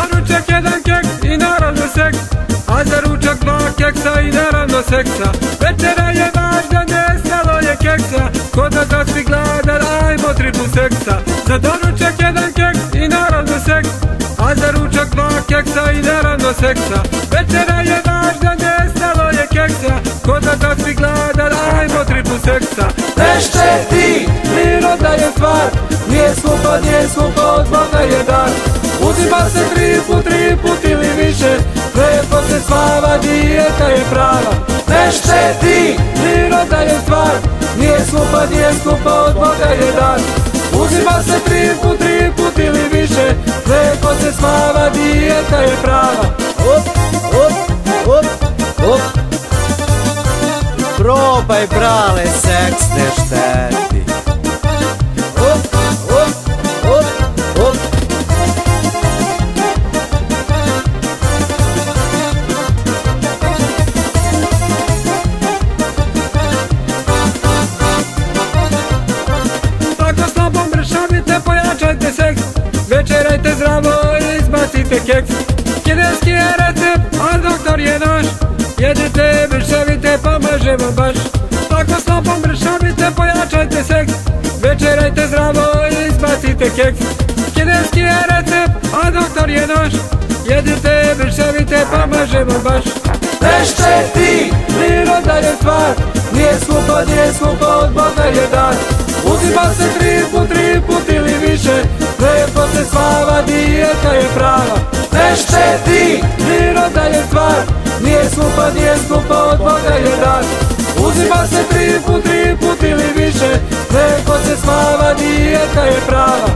doručak jedan keks i naravno seks, a za ručak dva keksa i naravno seksa. Večera je važna, nestalo je keksa, ko da si gladan, ajmo tripu seksa. Za doručak jedan keks i naravno seks, a za ručak dva keksa i naravno seksa. Večera je važna, nestalo je keksa, ko da si gladan, ajmo tripu seksa. Ne šteti, priroda je stvar, nije skupo, od Boga je dar. Uzima se tri put ili više, lepo se spava, dijeta je prava. Ne šteti, priroda je stvar, nije skupo, od Boga je dar. Uzima se tri put ili više, lepo se spava, dijeta je prava. Op, op, op, op. Probaj brale, seks ne šteti. Op, op, op, op. Tako slabo mršavite, pojačajte seks, večerajte zdravo i izbacite keks. Kineski je recept, a doktor je naš, jedite, mršavite, pomažemo baš. Tako slabo mršavite, pojačajte seks, večerajte zdravo i izbacite keks. Kineski je recept, a doktor je naš, jedite, mršavite, pomažemo baš. Ne šteti, priroda je stvar, nije skupo, od Boga je dar. Uzima se tri put ili više, lepo se spava, dijeta je prava. Ne šteti, priroda je stvar, nije skupo, od Boga je dar. Uzima se tri put ili više, lepo se spava, dijeta je prava.